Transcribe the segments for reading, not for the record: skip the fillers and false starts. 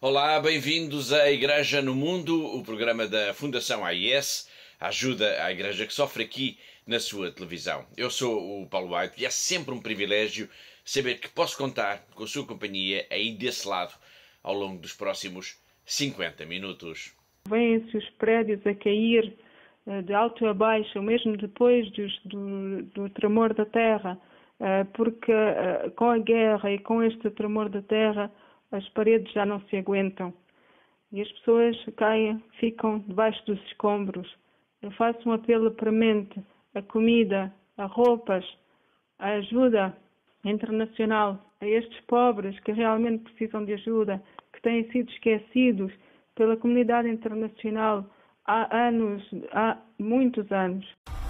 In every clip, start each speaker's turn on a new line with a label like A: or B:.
A: Olá, bem-vindos à Igreja no Mundo, o programa da Fundação AIS, ajuda à Igreja que sofre aqui na sua televisão. Eu sou o Paulo White e é sempre um privilégio saber que posso contar com a sua companhia aí desse lado ao longo dos próximos 50 minutos.
B: Vêm-se os prédios a cair de alto a baixo, mesmo depois do tremor da terra, porque com a guerra e com este tremor da terra, as paredes já não se aguentam e as pessoas caem, ficam debaixo dos escombros. Eu faço um apelo premente a comida, a roupas, a ajuda internacional a estes pobres que realmente precisam de ajuda, que têm sido esquecidos pela comunidade internacional há anos, há muitos anos.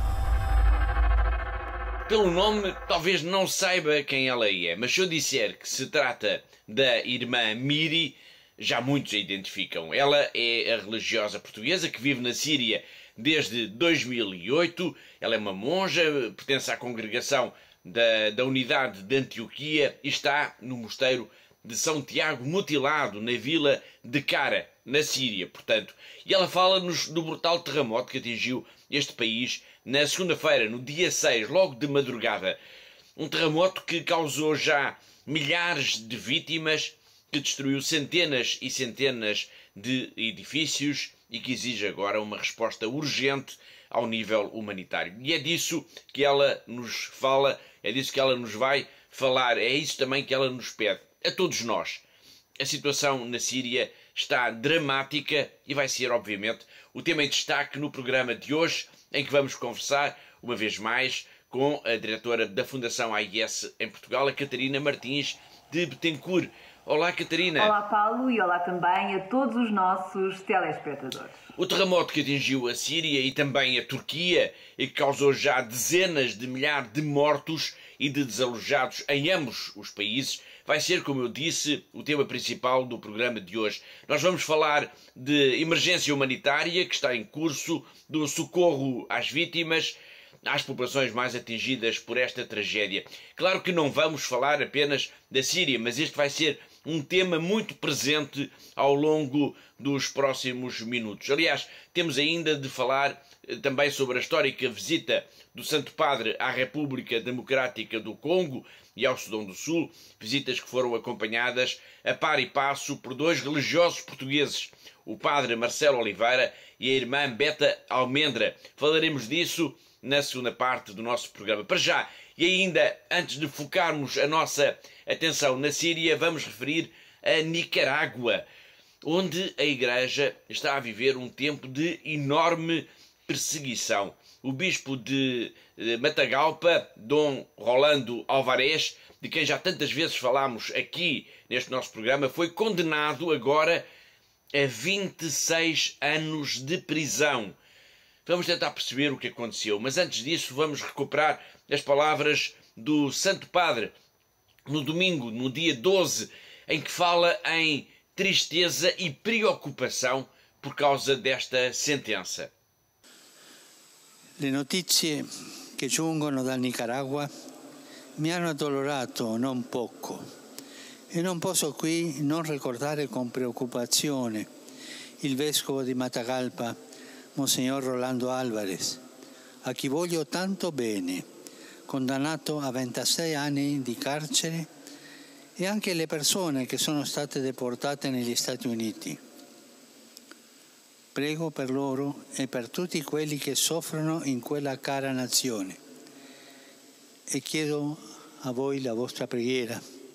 A: Pelo nome, talvez não saiba quem ela é, mas se eu disser que se trata da irmã Miri, já muitos a identificam. Ela é a religiosa portuguesa que vive na Síria desde 2008. Ela é uma monja, pertence à congregação da Unidade de Antioquia e está no mosteiro de São Tiago Mutilado, na vila de Cara, na Síria, portanto. E ela fala-nos do brutal terremoto que atingiu este país na segunda-feira, no dia 6, logo de madrugada. Um terremoto que causou já milhares de vítimas, que destruiu centenas e centenas de edifícios e que exige agora uma resposta urgente ao nível humanitário. E é disso que ela nos fala, é disso que ela nos vai falar, é isso também que ela nos pede. A todos nós. A situação na Síria está dramática e vai ser, obviamente, o tema em destaque no programa de hoje, em que vamos conversar, uma vez mais, com a diretora da Fundação AIS em Portugal, a Catarina Martins de Betancourt. Olá, Catarina.
C: Olá, Paulo, e olá também a todos os nossos telespectadores.
A: O terremoto que atingiu a Síria e também a Turquia e que causou já dezenas de milhares de mortos e de desalojados em ambos os países vai ser, como eu disse, o tema principal do programa de hoje. Nós vamos falar de emergência humanitária que está em curso, do socorro às vítimas, às populações mais atingidas por esta tragédia. Claro que não vamos falar apenas da Síria, mas este vai ser um tema muito presente ao longo dos próximos minutos. Aliás, temos ainda de falar também sobre a histórica visita do Santo Padre à República Democrática do Congo e ao Sudão do Sul, visitas que foram acompanhadas a par e passo por dois religiosos portugueses, o Padre Marcelo Oliveira e a irmã Beta Almendra. Falaremos disso na segunda parte do nosso programa. Para já, e ainda antes de focarmos a nossa atenção na Síria, vamos referir a Nicarágua, onde a Igreja está a viver um tempo de enorme perseguição. O bispo de Matagalpa, Dom Rolando Alvarez, de quem já tantas vezes falámos aqui neste nosso programa, foi condenado agora a 26 anos de prisão. Vamos tentar perceber o que aconteceu, mas antes disso vamos recuperar as palavras do Santo Padre no domingo, no dia 12, em que fala em tristeza e preocupação por causa desta sentença.
D: Le notizie che giungono dal Nicaragua mi hanno addolorato non poco e non posso qui non ricordare con preoccupazione il vescovo di Matagalpa, Monsignor Rolando Álvarez, a chi voglio tanto bene, condannato a 26 anni di carcere, e anche le persone che sono state deportate negli Stati Uniti. Prego per loro e per tutti quelli che soffrono in quella cara nazione e chiedo a voi la vostra preghiera.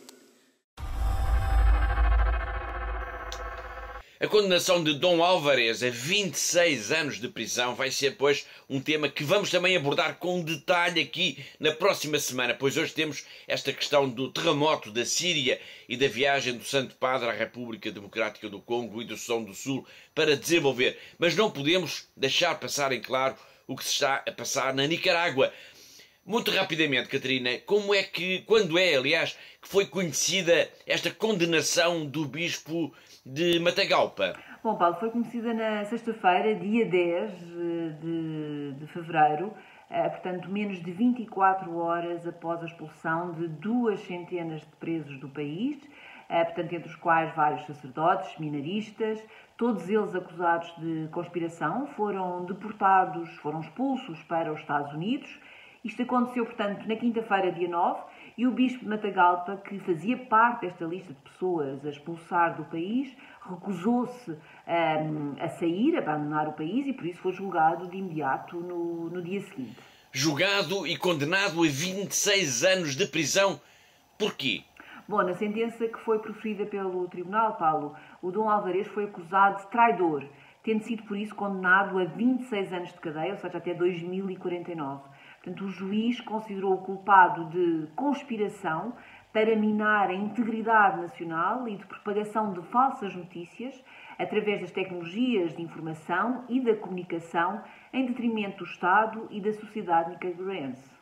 A: A condenação de Dom Álvarez a 26 anos de prisão vai ser, pois, um tema que vamos também abordar com detalhe aqui na próxima semana, pois hoje temos esta questão do terremoto da Síria e da viagem do Santo Padre à República Democrática do Congo e do Sudão do Sul para desenvolver. Mas não podemos deixar passar em claro o que se está a passar na Nicarágua. Muito rapidamente, Catarina, quando é, aliás, que foi conhecida esta condenação do bispo de Matagalpa?
C: Bom, Paulo, foi conhecida na sexta-feira, dia 10 de fevereiro, portanto, menos de 24 horas após a expulsão de 2 centenas de presos do país. portanto, entre os quais vários sacerdotes, seminaristas, todos eles acusados de conspiração, foram deportados, foram expulsos para os Estados Unidos. Isto aconteceu, portanto, na quinta-feira, dia 9, e o bispo de Matagalpa, que fazia parte desta lista de pessoas a expulsar do país, recusou-se a sair, a abandonar o país, e por isso foi julgado de imediato no dia seguinte.
A: Julgado e condenado a 26 anos de prisão. Porquê?
C: Bom, na sentença que foi proferida pelo Tribunal, Paulo, o Dom Alvarez foi acusado de traidor, tendo sido por isso condenado a 26 anos de cadeia, ou seja, até 2049. Portanto, o juiz considerou-o culpado de conspiração para minar a integridade nacional e de propagação de falsas notícias através das tecnologias de informação e da comunicação em detrimento do Estado e da sociedade nicaragüense.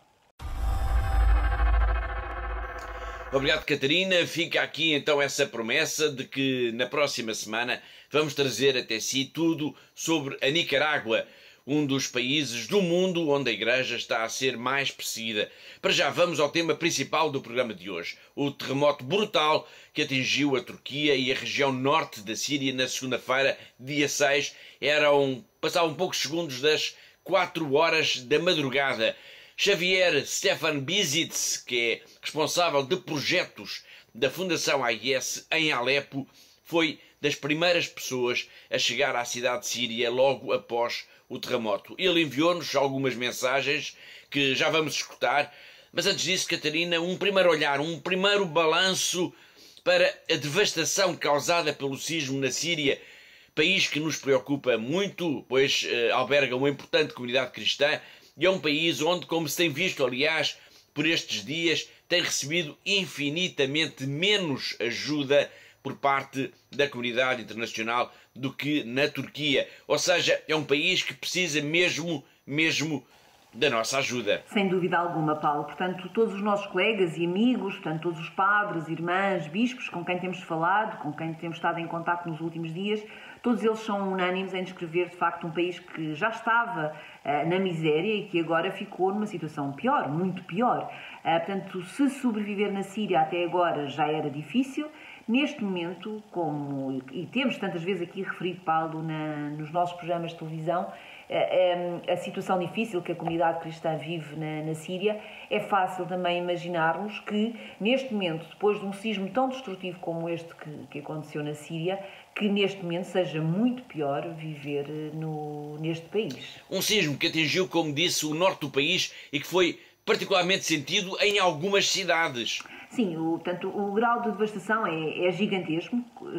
A: Obrigado, Catarina. Fica aqui então essa promessa de que na próxima semana vamos trazer até si tudo sobre a Nicarágua, um dos países do mundo onde a Igreja está a ser mais perseguida. Para já vamos ao tema principal do programa de hoje, o terremoto brutal que atingiu a Turquia e a região norte da Síria na segunda-feira, dia 6. Passavam poucos segundos das 4 horas da madrugada. Xavier Stefan Bizitz, que é responsável de projetos da Fundação AIS em Alepo, foi das primeiras pessoas a chegar à cidade de Síria logo após o terremoto. Ele enviou-nos algumas mensagens que já vamos escutar, mas antes disso, Catarina, um primeiro olhar, um primeiro balanço para a devastação causada pelo sismo na Síria, país que nos preocupa muito, pois alberga uma importante comunidade cristã e é um país onde, como se tem visto, aliás, por estes dias, tem recebido infinitamente menos ajuda por parte da comunidade internacional do que na Turquia. Ou seja, é um país que precisa mesmo da nossa ajuda.
C: Sem dúvida alguma, Paulo. Portanto, todos os nossos colegas e amigos, portanto, todos os padres, irmãs, bispos com quem temos falado, com quem temos estado em contacto nos últimos dias, todos eles são unânimes em descrever, de facto, um país que já estava na miséria e que agora ficou numa situação pior, muito pior. Portanto, se sobreviver na Síria até agora já era difícil, neste momento, e temos tantas vezes aqui referido, Paulo, nos nossos programas de televisão, a situação difícil que a comunidade cristã vive na Síria, é fácil também imaginarmos que, neste momento, depois de um sismo tão destrutivo como este que aconteceu na Síria, que neste momento seja muito pior viver neste país.
A: Um sismo que atingiu, como disse, o norte do país e que foi particularmente sentido em algumas cidades.
C: Sim, portanto, o grau de devastação é gigantesco.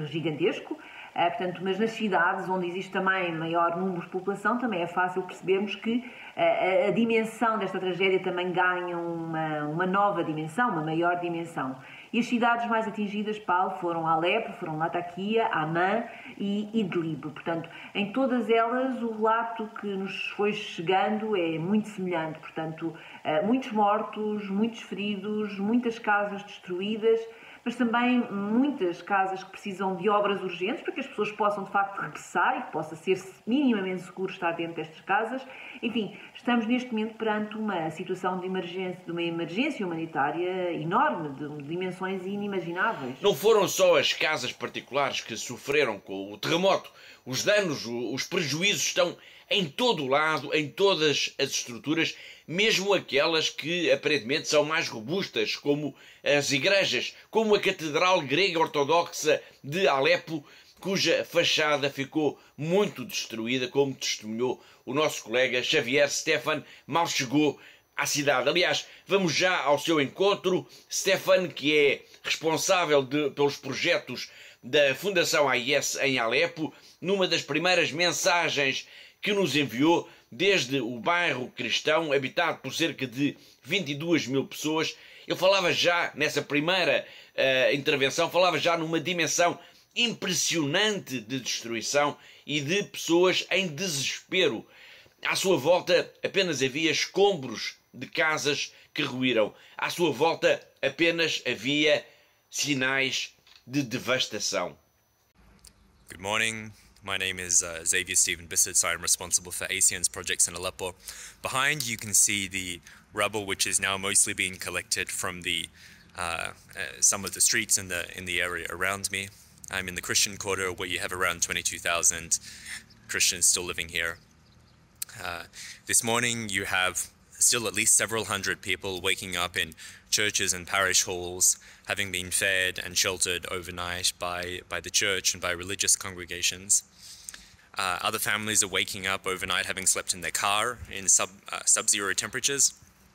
C: Portanto, mas nas cidades onde existe também maior número de população, também é fácil percebermos que a dimensão desta tragédia também ganha uma nova dimensão, uma maior dimensão. E as cidades mais atingidas, Paulo, foram Alepo, foram Latakia, Amman e Idlib. Portanto, em todas elas o relato que nos foi chegando é muito semelhante. Portanto, muitos mortos, muitos feridos, muitas casas destruídas, mas também muitas casas que precisam de obras urgentes para que as pessoas possam, de facto, regressar e que possa ser minimamente seguro estar dentro destas casas. Enfim, estamos neste momento perante uma situação de uma emergência humanitária enorme, de dimensões inimagináveis.
A: Não foram só as casas particulares que sofreram com o terremoto. Os danos, os prejuízos estão em todo o lado, em todas as estruturas, mesmo aquelas que aparentemente são mais robustas, como as igrejas, como a Catedral Grega Ortodoxa de Alepo, cuja fachada ficou muito destruída, como testemunhou o nosso colega Xavier Stefan, mal chegou à cidade. Aliás, vamos já ao seu encontro. Stefan, que é responsável pelos projetos da Fundação AIS em Alepo, numa das primeiras mensagens que nos enviou desde o bairro cristão, habitado por cerca de 22 mil pessoas. Eu falava já, nessa primeira intervenção, falava já numa dimensão impressionante de destruição e de pessoas em desespero. À sua volta apenas havia escombros de casas que ruíram. À sua volta apenas havia sinais de devastação.
E: Good morning. My name is Xavier Stephen Bissett, so I'm responsible for ASEAN's projects in Aleppo. Behind you can see the rubble which is now mostly being collected from the some of the streets in the area around me. I'm in the Christian quarter, where you have around 22,000 Christians still living here. This morning you have still at least several hundred people waking up in churches and parish halls, having been fed and sheltered overnight by the church and by religious congregations. Other families are waking up overnight having slept in their car in sub-zero temperatures.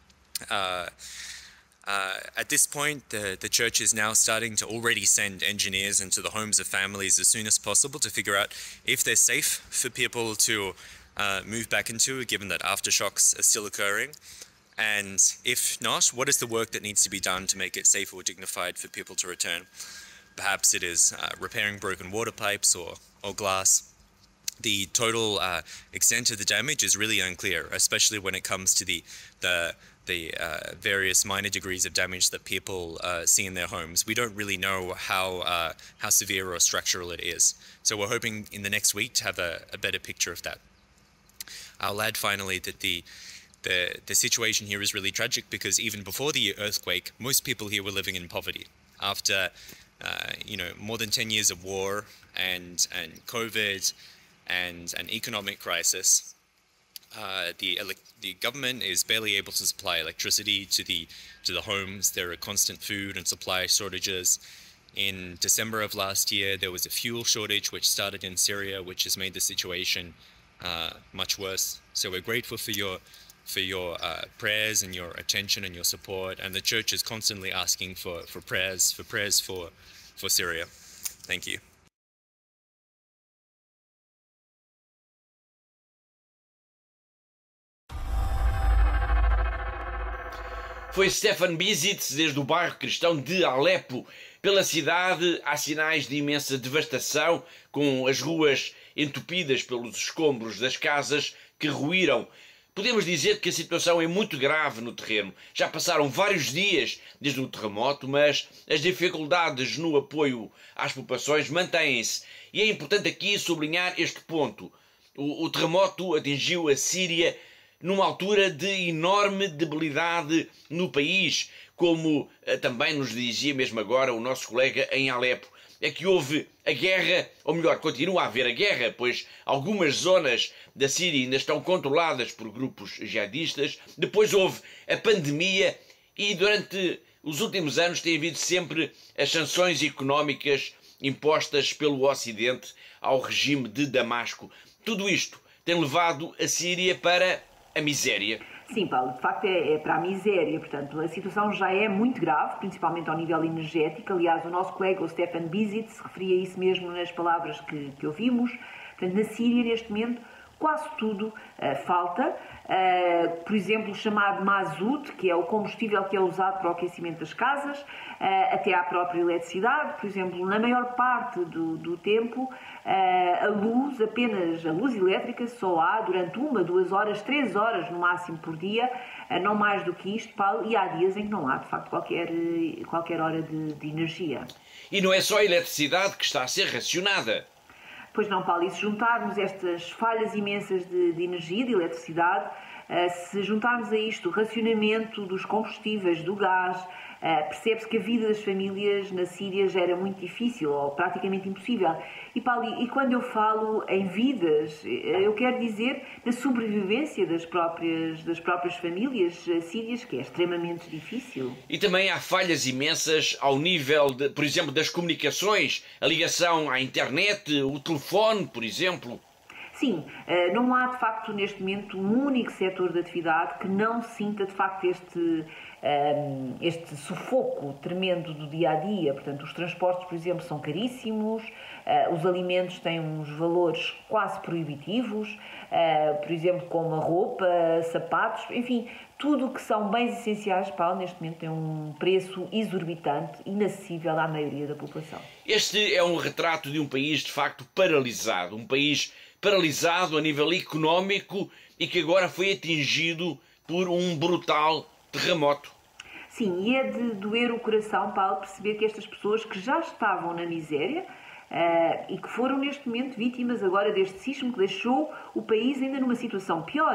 E: At this point, the church is now starting to already send engineers into the homes of families as soon as possible to figure out if they're safe for people to move back into, given that aftershocks are still occurring. And if not, what is the work that needs to be done to make it safe or dignified for people to return? Perhaps it is repairing broken water pipes or glass. The total extent of the damage is really unclear, especially when it comes to the various minor degrees of damage that people see in their homes. We don't really know how severe or structural it is. So we're hoping in the next week to have a better picture of that. I'll add finally that the situation here is really tragic, because even before the earthquake, most people here were living in poverty. After more than 10 years of war and COVID and an economic crisis, the government is barely able to supply electricity to the homes. There are constant food and supply shortages. In December of last year, there was a fuel shortage which started in Syria, which has made the situation much worse. So we're grateful for your prayers and your attention and your support, and the church is constantly asking for prayers for Syria. Thank you.
A: Foi Stefan Bisitz, desde o bairro cristão de Alepo. Pela cidade há sinais de imensa devastação, com as ruas entupidas pelos escombros das casas que ruíram. Podemos dizer que a situação é muito grave no terreno. Já passaram vários dias desde o terremoto, mas as dificuldades no apoio às populações mantêm-se. E é importante aqui sublinhar este ponto. O terremoto atingiu a Síria numa altura de enorme debilidade no país, como também nos dizia mesmo agora o nosso colega em Alepo. É que houve a guerra, ou melhor, continua a haver a guerra, pois algumas zonas da Síria ainda estão controladas por grupos jihadistas. Depois houve a pandemia e durante os últimos anos tem havido sempre as sanções económicas impostas pelo Ocidente ao regime de Damasco. Tudo isto tem levado a Síria para a miséria.
C: Sim, Paulo, de facto é para a miséria. Portanto, a situação já é muito grave, principalmente ao nível energético. Aliás, o nosso colega, o Stefan Bisitz, referia isso mesmo nas palavras que ouvimos. Portanto, na Síria, neste momento, quase tudo falta. Por exemplo, o chamado mazout, que é o combustível que é usado para o aquecimento das casas, até à própria eletricidade. Por exemplo, na maior parte do tempo, a luz elétrica só há durante 1, 2 horas, 3 horas no máximo por dia, não mais do que isto, Paulo, e há dias em que não há, de facto, qualquer hora de energia.
A: E não é só a eletricidade que está a ser racionada.
C: Pois não, Paulo, e se juntarmos estas falhas imensas de energia, de eletricidade, se juntarmos a isto o racionamento dos combustíveis, do gás, percebe-se que a vida das famílias na Síria já era muito difícil ou praticamente impossível. E, Paulo, e quando eu falo em vidas, eu quero dizer na sobrevivência das próprias famílias sírias, que é extremamente difícil.
A: E também há falhas imensas ao nível, por exemplo, das comunicações, a ligação à internet, o telefone, por exemplo.
C: Sim, não há de facto neste momento um único setor de atividade que não sinta de facto este sufoco tremendo do dia-a-dia. Portanto, os transportes, por exemplo, são caríssimos, os alimentos têm uns valores quase proibitivos, por exemplo, como a roupa, sapatos, enfim, tudo o que são bens essenciais, Paulo, neste momento tem um preço exorbitante, inacessível à maioria da população.
A: Este é um retrato de um país, de facto, paralisado. Um país paralisado a nível económico e que agora foi atingido por um brutal terremoto.
C: Sim, e é de doer o coração, Paulo, perceber que estas pessoas que já estavam na miséria e que foram neste momento vítimas agora deste sismo que deixou o país ainda numa situação pior.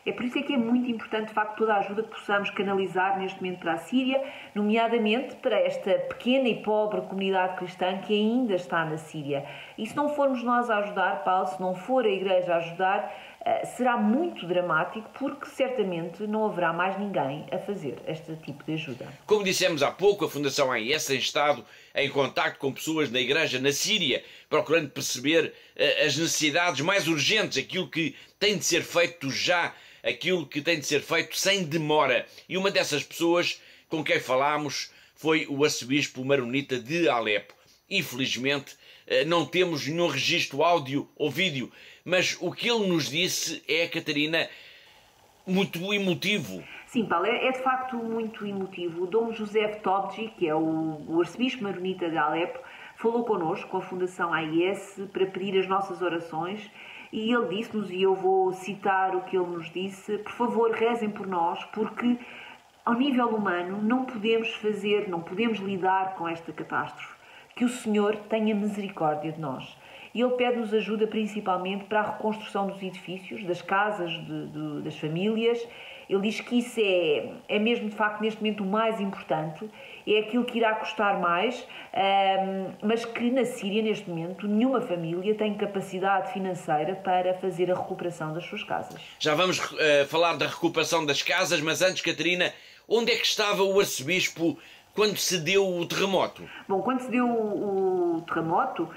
C: É por isso é que é muito importante, de facto, toda a ajuda que possamos canalizar neste momento para a Síria, nomeadamente para esta pequena e pobre comunidade cristã que ainda está na Síria. E se não formos nós a ajudar, Paulo, se não for a Igreja a ajudar, será muito dramático, porque certamente não haverá mais ninguém a fazer este tipo de ajuda.
A: Como dissemos há pouco, a Fundação AIS tem estado em contacto com pessoas na Igreja na Síria, procurando perceber as necessidades mais urgentes, aquilo que tem de ser feito já, aquilo que tem de ser feito sem demora. E uma dessas pessoas com quem falámos foi o arcebispo maronita de Alepo. Infelizmente, não temos nenhum registro áudio ou vídeo, mas o que ele nos disse é, Catarina, muito emotivo.
C: Sim, Paulo, é de facto muito emotivo. O Dom José Tobji, que é o arcebispo maronita de Alepo, falou connosco, com a Fundação AIS, para pedir as nossas orações, e ele disse-nos, e eu vou citar o que ele nos disse: por favor, rezem por nós, porque ao nível humano não podemos lidar com esta catástrofe. Que o Senhor tenha misericórdia de nós. E ele pede-nos ajuda principalmente para a reconstrução dos edifícios, das casas, das famílias. Ele diz que isso é mesmo, de facto, neste momento o mais importante, é aquilo que irá custar mais, mas que na Síria, neste momento, nenhuma família tem capacidade financeira para fazer a recuperação das suas casas.
A: Já vamos falar da recuperação das casas, mas antes, Catarina, onde é que estava o arcebispo quando se deu o terremoto?
C: Bom, quando se deu o terremoto,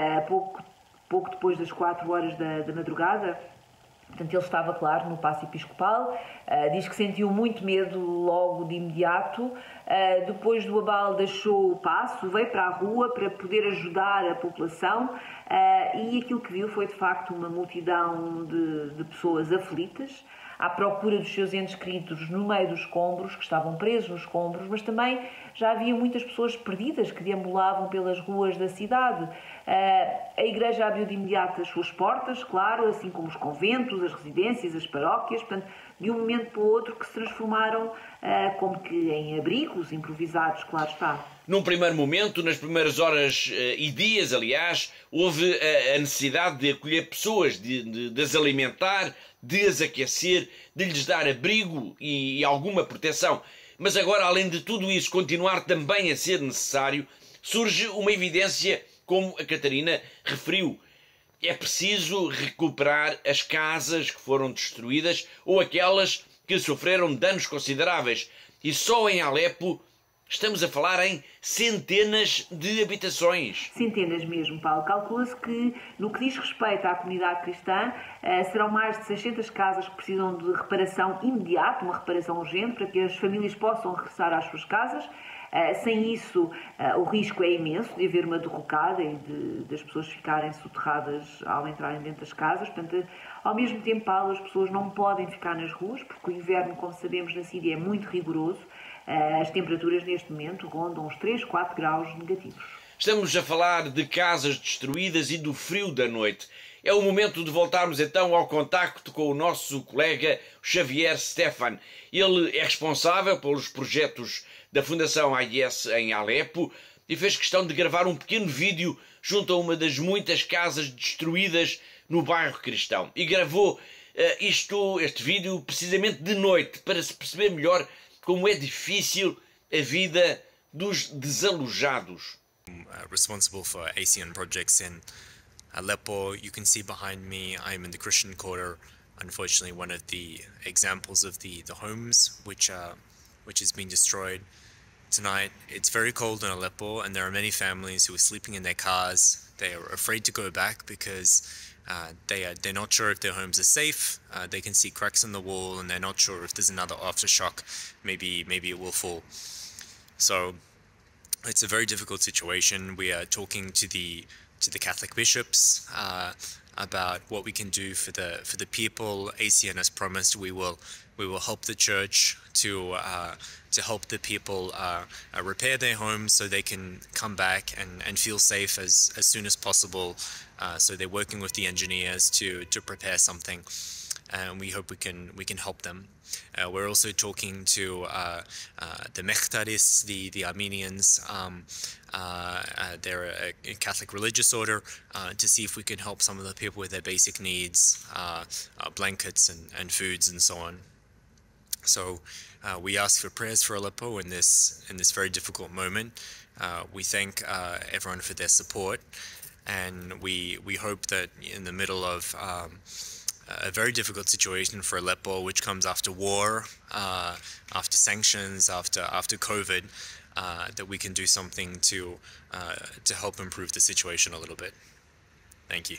C: pouco depois das 4 horas da madrugada, portanto, ele estava, claro, no Paço Episcopal. Diz que sentiu muito medo logo de imediato. Depois do abalo deixou o Paço, veio para a rua para poder ajudar a população, e aquilo que viu foi, de facto, uma multidão de pessoas aflitas, à procura dos seus entes queridos no meio dos escombros, que estavam presos nos escombros, mas também já havia muitas pessoas perdidas que deambulavam pelas ruas da cidade. A Igreja abriu de imediato as suas portas, claro, assim como os conventos, as residências, as paróquias, portanto, de um momento para o outro que se transformaram como que em abrigos improvisados, claro está.
A: Num primeiro momento, nas primeiras horas e dias, aliás, houve a necessidade de acolher pessoas, de as alimentar, de as aquecer, de lhes dar abrigo e alguma proteção. Mas agora, além de tudo isso continuar também a ser necessário, surge uma evidência, como a Catarina referiu. É preciso recuperar as casas que foram destruídas ou aquelas que sofreram danos consideráveis. E só em Alepo estamos a falar em centenas de habitações.
C: Centenas mesmo, Paulo. Calcula-se que, no que diz respeito à comunidade cristã, serão mais de 600 casas que precisam de reparação imediata, uma reparação urgente, para que as famílias possam regressar às suas casas. Sem isso, o risco é imenso de haver uma derrocada e das pessoas ficarem soterradas ao entrarem dentro das casas. Portanto, ao mesmo tempo, Paulo, as pessoas não podem ficar nas ruas, porque o inverno, como sabemos, na Síria é muito rigoroso. As temperaturas neste momento rondam os 3, 4 graus negativos.
A: Estamos a falar de casas destruídas e do frio da noite. É o momento de voltarmos então ao contacto com o nosso colega Xavier Stefan. Ele é responsável pelos projetos da Fundação AIS em Alepo e fez questão de gravar um pequeno vídeo junto a uma das muitas casas destruídas no bairro cristão. E gravou este vídeo precisamente de noite, para se perceber melhor como é difícil a vida dos desalojados.
E: Responsible for ASEAN projects in Aleppo. You can see behind me, I'm in the Christian quarter. Unfortunately, one of the examples of the homes which has been destroyed. Tonight, it's very cold in Aleppo, and there are many families who are sleeping in their cars. They are afraid to go back because they're not sure if their homes are safe. They can see cracks in the wall, and they're not sure if there's another aftershock. Maybe it will fall. So it's a very difficult situation. We are talking to the Catholic bishops about what we can do for the people. ASEAN has promised we will help the church to help the people repair their homes so they can come back and feel safe as soon as possible. So they're working with the engineers to prepare something. and we hope we can help them. We're also talking to the Mekhtaris, the Armenians. They're a Catholic religious order, to see if we can help some of the people with their basic needs, blankets and foods and so on. So we ask for prayers for Aleppo in this very difficult moment. We thank everyone for their support, and we hope that in the middle of a very difficult situation for Aleppo, which comes after war, after sanctions, after COVID, that we can do something to help improve the situation a little bit. Thank you.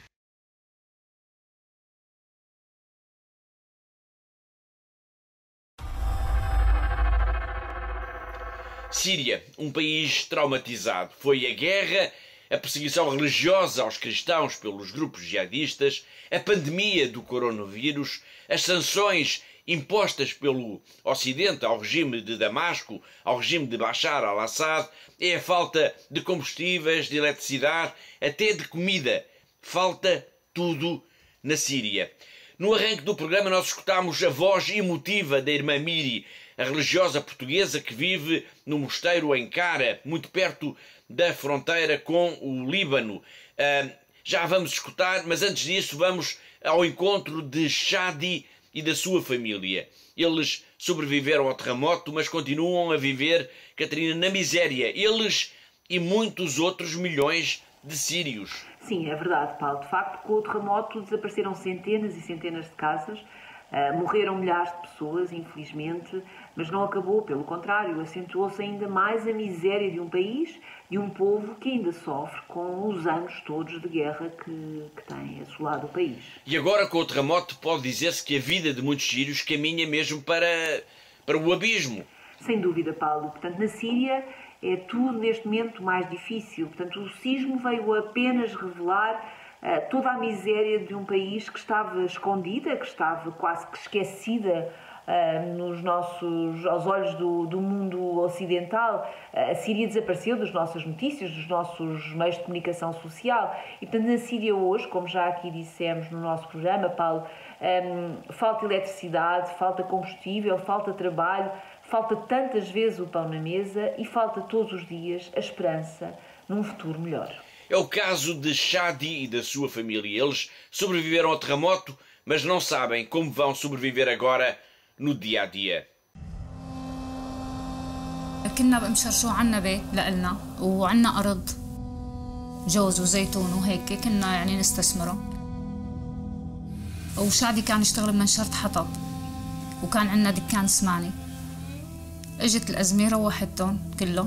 A: Síria, país traumatizado. Foi a guerra, a perseguição religiosa aos cristãos pelos grupos jihadistas, a pandemia do coronavírus, as sanções impostas pelo Ocidente ao regime de Damasco, ao regime de Bashar al-Assad, é a falta de combustíveis, de eletricidade, até de comida. Falta tudo na Síria. No arranque do programa nós escutámos a voz emotiva da irmã Miri, a religiosa portuguesa que vive no mosteiro em Cara, muito perto da fronteira com o Líbano. Já vamos escutar, mas antes disso vamos ao encontro de Shadi e da sua família. Eles sobreviveram ao terremoto, mas continuam a viver, Catarina, na miséria. Eles e muitos outros milhões de sírios.
C: Sim, é verdade, Paulo. De facto, com o terremoto desapareceram centenas e centenas de casas, morreram milhares de pessoas, infelizmente, mas não acabou, pelo contrário, acentuou-se ainda mais a miséria de um país e um povo que ainda sofre com os anos todos de guerra que tem assolado o país.
A: E agora, com o terremoto, pode dizer-se que a vida de muitos sírios caminha mesmo para o abismo.
C: Sem dúvida, Paulo. Portanto, na Síria é tudo neste momento mais difícil. Portanto, o sismo veio apenas revelar toda a miséria de um país que estava escondida, que estava quase que esquecida aos olhos do mundo ocidental. A Síria desapareceu das nossas notícias, dos nossos meios de comunicação social. E, portanto, na Síria hoje, como já aqui dissemos no nosso programa, Paulo, falta eletricidade, falta combustível, falta trabalho, falta tantas vezes o pão na mesa e falta todos os dias a esperança num futuro melhor.
A: É o caso de Shadi e da sua família. Eles sobreviveram ao terremoto, mas não sabem como vão sobreviver agora no dia a dia.
F: كنا بمشرشو عنا بيت لإلنا وعنا أرض جوز وزيتون وهيك كنا يعني نستثمره. وشادي كان يشتغل بمنشرة حطب وكان عنا دكان سماني. اجت الأزمة روحتهم كلهم.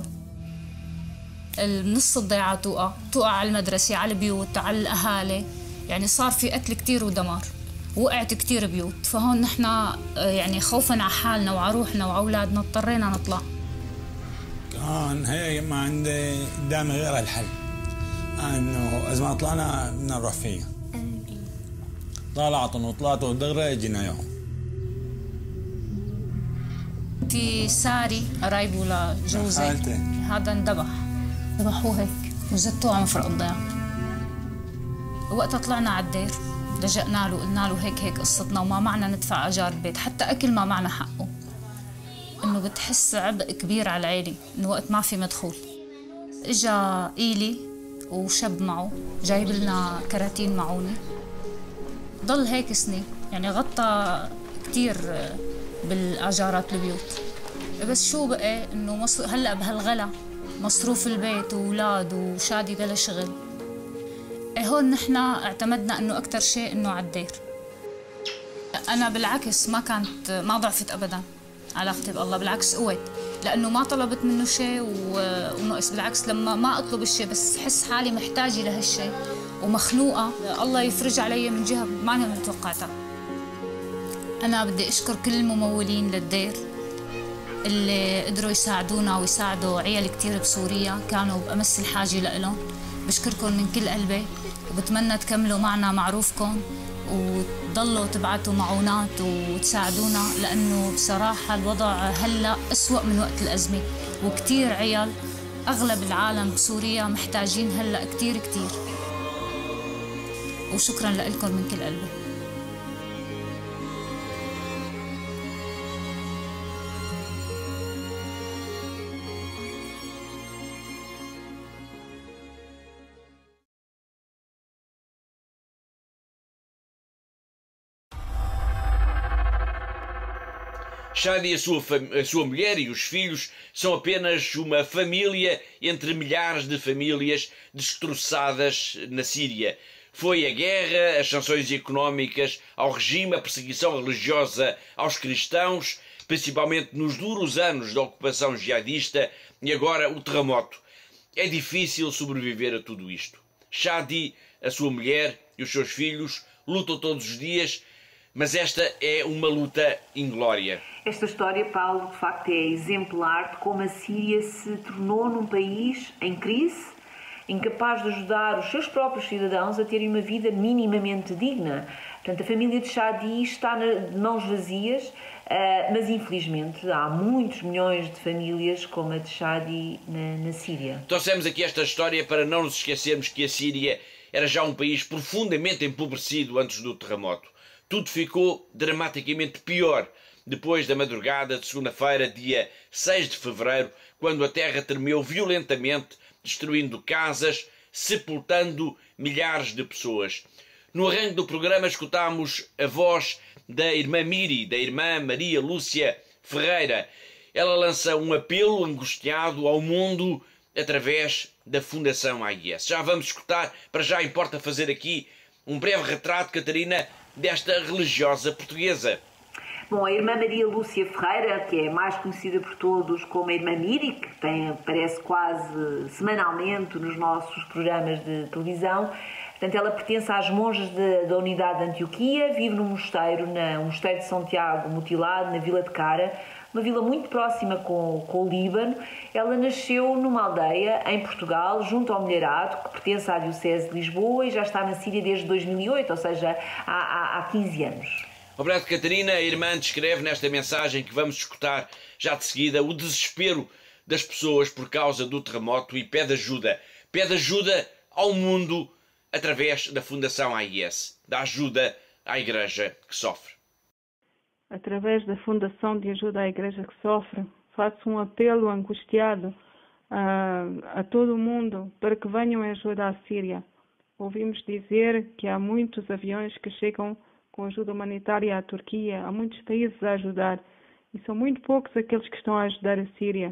F: النص الضيعة توقع على المدرسة، على البيوت، على الأهالي. يعني صار في قتل كتير ودمار، وقعت كتير بيوت. فهون نحن يعني خوفا على حالنا وعلى روحنا وعلى أولادنا اضطرينا نطلع.
G: كان هي ما عندي قدامي غير الحل انه اذا ما طلعنا بدنا نروح فيها. طلعتهم وطلعتوا دغري جينا يوم.
F: في ساري قرايبه لجوزي هذا انذبح، ذبحوه هيك وزتوه على مفرق الضيعة. وقتها طلعنا على الدير لجأنا له قلنا له هيك قصتنا وما معنا ندفع أجار البيت، حتى أكل ما معنا حقه. إنه بتحس عبء كبير على العيلة إنه وقت ما في مدخول. إجا إيلي وشاب معه جايب لنا كراتين معونة. ضل هيك سنين يعني غطى كتير بالأجارات البيوت. بس شو بقى إنه هلأ بهالغلا مصروف البيت وأولاد وشادي بلا شغل. هون نحن اعتمدنا إنه أكتر شيء إنه عالدير. أنا بالعكس ما ضعفت أبداً علاقتي بالله، بالعكس قوت، لأنه ما طلبت منه شيء ونقص. بالعكس لما ما أطلب الشيء بس حس حالي محتاجة لهالشيء ومخنوقة، الله يفرج علي من جهة ما أنا متوقعتها. أنا بدي أشكر كل الممولين للدير اللي قدروا يساعدونا ويساعدوا عيال كتير بسوريا كانوا بأمس الحاجة لإلهم. بشكركم من كل قلبي وبتمنى تكملوا معنا معروفكم وتضلوا تبعتوا معونات وتساعدونا، لأنه بصراحة الوضع هلأ أسوأ من وقت الأزمة، وكتير عيال أغلب العالم بسوريا محتاجين هلأ كتير كتير. وشكرا لكم من كل قلبي.
A: Shadi e a sua mulher e os filhos são apenas uma família entre milhares de famílias destroçadas na Síria. Foi a guerra, as sanções económicas ao regime, a perseguição religiosa aos cristãos, principalmente nos duros anos da ocupação jihadista, e agora o terremoto. É difícil sobreviver a tudo isto. Shadi, a sua mulher e os seus filhos lutam todos os dias, mas esta é uma luta inglória.
C: Esta história, Paulo, de facto é exemplar de como a Síria se tornou num país em crise, incapaz de ajudar os seus próprios cidadãos a terem uma vida minimamente digna. Portanto, a família de Shadi está de mãos vazias, mas infelizmente há muitos milhões de famílias como a de Shadi na Síria.
A: Trouxemos aqui esta história para não nos esquecermos que a Síria era já um país profundamente empobrecido antes do terremoto. Tudo ficou dramaticamente pior depois da madrugada de segunda-feira, dia 6 de fevereiro, quando a terra tremeu violentamente, destruindo casas, sepultando milhares de pessoas. No arranque do programa escutámos a voz da irmã Miri, da irmã Maria Lúcia Ferreira. Ela lança um apelo angustiado ao mundo através da Fundação AIS. Já vamos escutar, para já importa fazer aqui um breve retrato, Catarina, desta religiosa portuguesa.
C: Bom, a irmã Maria Lúcia Ferreira, que é mais conhecida por todos como a irmã Miri, que aparece quase semanalmente nos nossos programas de televisão. Portanto, ela pertence às monjas da unidade de Antioquia, vive no mosteiro de São Tiago Mutilado, na Vila de Cara, uma vila muito próxima com o Líbano. Ela nasceu numa aldeia em Portugal, junto ao Milharado, que pertence à Diocese de Lisboa e já está na Síria desde 2008, ou seja, há 15 anos.
A: Obrigado, Catarina. A irmã descreve nesta mensagem que vamos escutar já de seguida o desespero das pessoas por causa do terremoto e pede ajuda. Pede ajuda ao mundo através da Fundação AIS, da ajuda à Igreja que sofre.
B: Através da Fundação de Ajuda à Igreja que Sofre, faço um apelo angustiado a todo o mundo para que venham em ajuda à Síria. Ouvimos dizer que há muitos aviões que chegam com ajuda humanitária à Turquia, há muitos países a ajudar, e são muito poucos aqueles que estão a ajudar a Síria.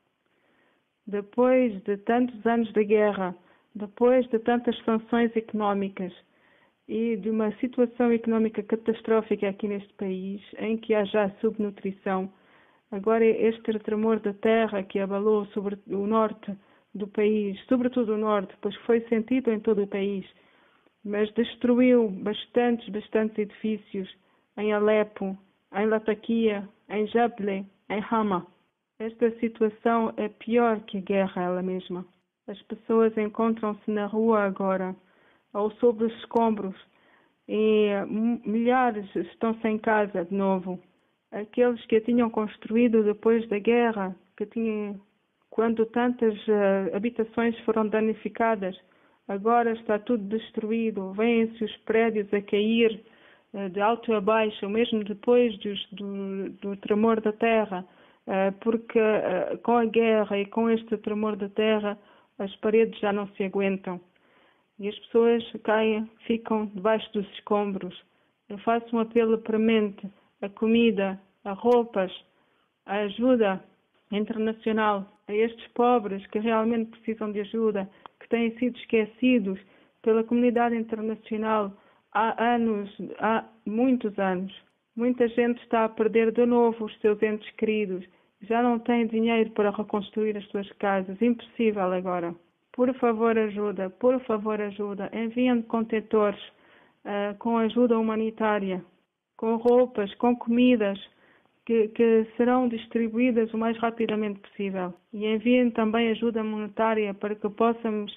B: Depois de tantos anos de guerra, depois de tantas sanções económicas e de uma situação económica catastrófica aqui neste país, em que há já subnutrição, agora este tremor da terra que abalou sobre o norte do país, sobretudo o norte, pois foi sentido em todo o país, mas destruiu bastantes edifícios em Alepo, em Latakia, em Jable, em Hama. Esta situação é pior que a guerra ela mesma. As pessoas encontram-se na rua agora, ou sob os escombros, e milhares estão sem casa de novo. Aqueles que a tinham construído depois da guerra, quando tantas habitações foram danificadas, agora está tudo destruído, vêm-se os prédios a cair de alto a baixo, mesmo depois do tremor da terra, porque com a guerra e com este tremor da terra, as paredes já não se aguentam. E as pessoas ficam debaixo dos escombros. Eu faço um apelo premente a comida, a roupas, a ajuda internacional, a estes pobres que realmente precisam de ajuda, que têm sido esquecidos pela comunidade internacional há muitos anos. Muita gente está a perder de novo os seus entes queridos. Já não tem dinheiro para reconstruir as suas casas. Impossível agora. Por favor, ajuda. Por favor, ajuda. Enviem contentores com ajuda humanitária, com roupas, com comidas que serão distribuídas o mais rapidamente possível. E enviem também ajuda monetária para que possamos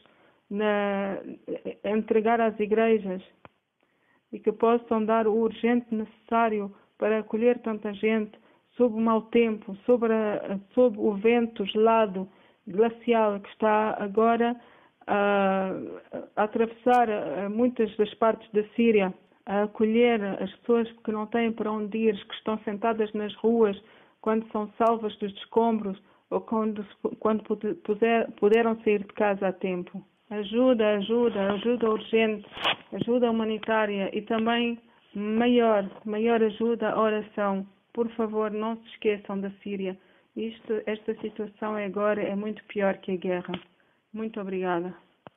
B: entregar às igrejas e que possam dar o urgente necessário para acolher tanta gente sob o mau tempo, sob o vento gelado, glacial que está agora a atravessar muitas das partes da Síria, a acolher as pessoas que não têm para onde ir, que estão sentadas nas ruas quando são salvas dos escombros ou quando puderam sair de casa a tempo. Ajuda urgente, ajuda humanitária e também maior ajuda, a oração. por favor, não se esqueçam da Síria. Esta situação agora é muito pior que a guerra. Muito obrigada.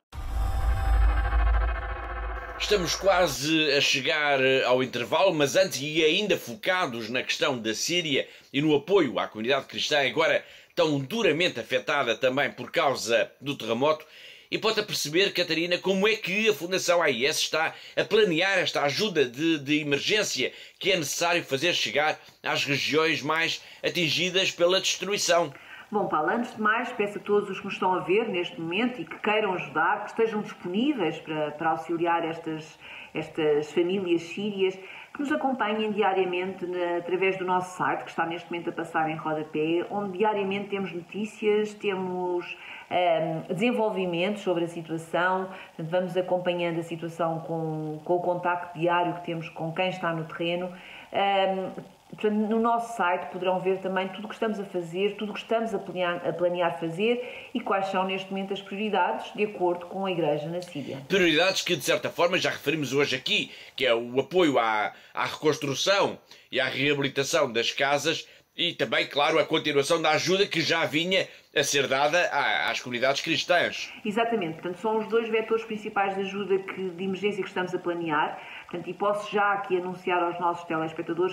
A: Estamos quase a chegar ao intervalo, mas antes, e ainda focados na questão da Síria e no apoio à comunidade cristã, agora tão duramente afetada também por causa do terremoto, e pode perceber, Catarina, como é que a Fundação AIS está a planear esta ajuda de emergência que é necessário fazer chegar às regiões mais atingidas pela destruição.
C: Bom, Paulo, antes de mais, peço a todos os que nos estão a ver neste momento e que queiram ajudar, que estejam disponíveis para auxiliar estas famílias sírias, que nos acompanhem diariamente através do nosso site, que está neste momento a passar em rodapé, onde diariamente temos notícias, temos desenvolvimentos sobre a situação, portanto, vamos acompanhando a situação com o contacto diário que temos com quem está no terreno. Portanto, no nosso site poderão ver também tudo o que estamos a fazer, tudo o que estamos a planear fazer e quais são neste momento as prioridades de acordo com a Igreja na Síria.
A: Prioridades que, de certa forma, já referimos hoje aqui, que é o apoio à reconstrução e à reabilitação das casas e também, claro, a continuação da ajuda que já vinha a ser dada às comunidades cristãs.
C: Exatamente. Portanto, são os dois vetores principais de ajuda de emergência que estamos a planear. Portanto, e posso já aqui anunciar aos nossos telespectadores